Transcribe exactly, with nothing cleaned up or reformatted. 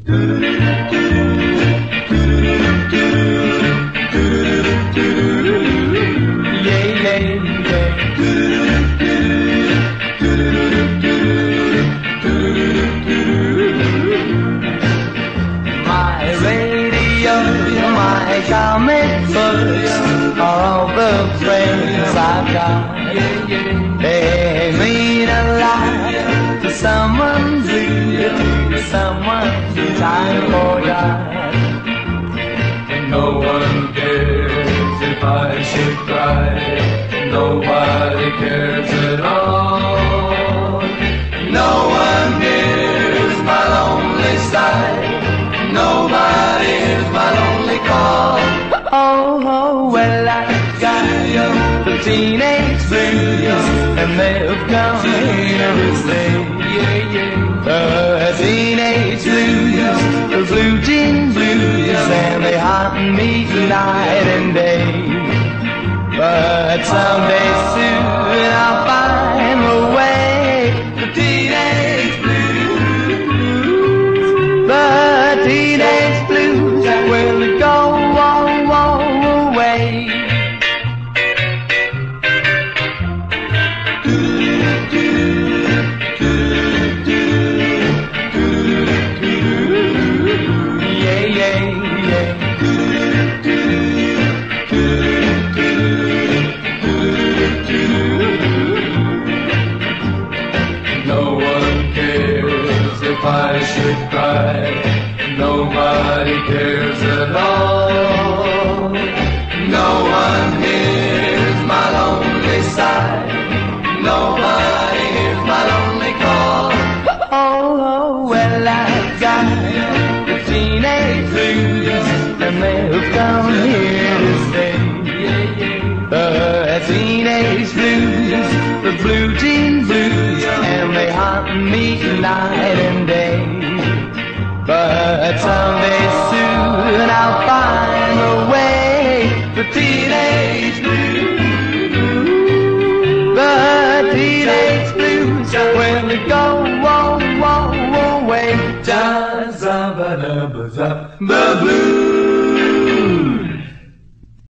Comic books are all the friends I've got. They mean a lot to someone blue, to someone time forgot. No one cares if I should cry. Nobody cares at all. No one hears my lonely sigh. Nobody hears my lonely call. Oh, oh, well, I got the teenage blues, and they've come here to stay. Yeah, yeah. The teenage blues, the blue jean blues, and they haunt me night and day. But someday soon I'll find a way. The teenage blues, the teenage blues will go away. Yeah, yeah, yeah. No one cares if I should cry. Nobody cares at all. No one hears my lonely sigh. Nobody hears my lonely call. Oh, oh, well, I got the teenage blues, and they've come here to stay. The teenage blues, the blue jean blues, and they haunt me night and day. But someday soon I'll find a way. The teenage blues, the teenage blues will go away. The blues.